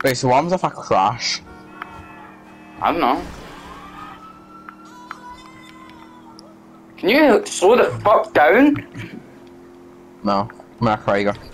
Wait, so what happens if I crash? I don't know. Can you slow the fuck down? No, I'm not Krieger.